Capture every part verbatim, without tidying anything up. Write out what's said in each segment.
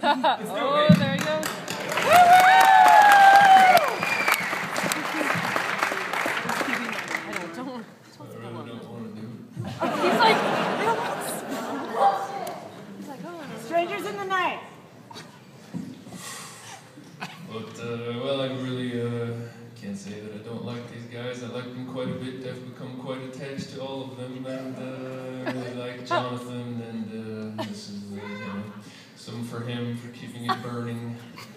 Oh, there he goes. I don't, don't. He's like, he's like, oh. Strangers in the night. But, uh, well, I really uh, can't say that I don't like these guys. I like them quite a bit. I've become quite attached to all of them. And uh, I really like Jonathan. And uh, this is, uh, you know, some for him for keeping it burning.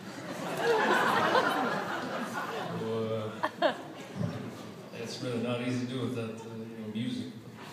So, uh, it's really not easy to do without, uh, you know, music.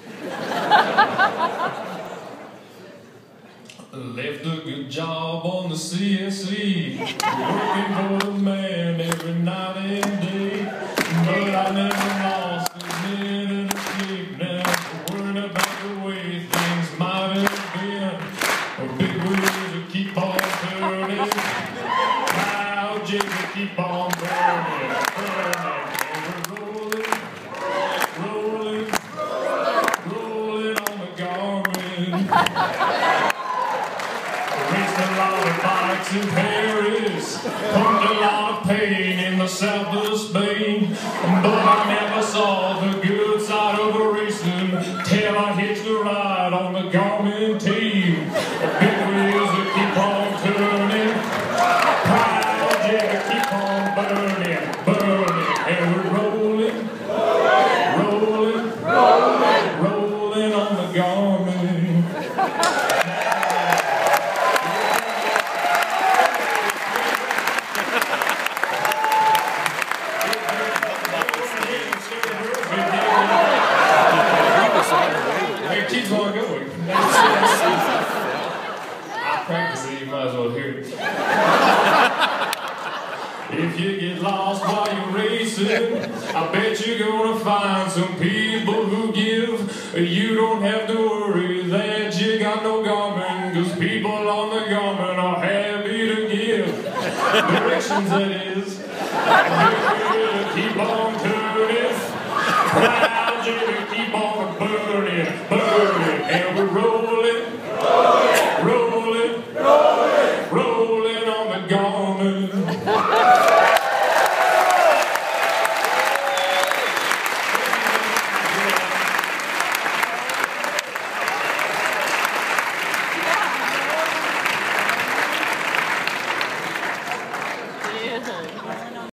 Left a good job on the C S E, working for the man every night and day. But I never lost a minute of sleep now, worrying about the way things might have been. A big wheels will keep on turning, proud jigs will keep on burning, burning. And we're rolling, rolling, rolling on the Garmin. Raced a lot of bikes in Paris, pumped a lot of pain in the south of Spain, but I never saw the good side of a racing till I hitched a ride on the Garmin team. The big wheels that keep on turning, proud yeah, keep on burning, burning, and we're rolling, rolling, rolling, rolling on the Garmin. It keeps on going. I practice it, you might as well hear it. If you get lost while you're racing, I bet you're gonna find some people who give. You don't have to worry that you got no Garmin, cause people on the Garmin are happy to give. Directions, that is.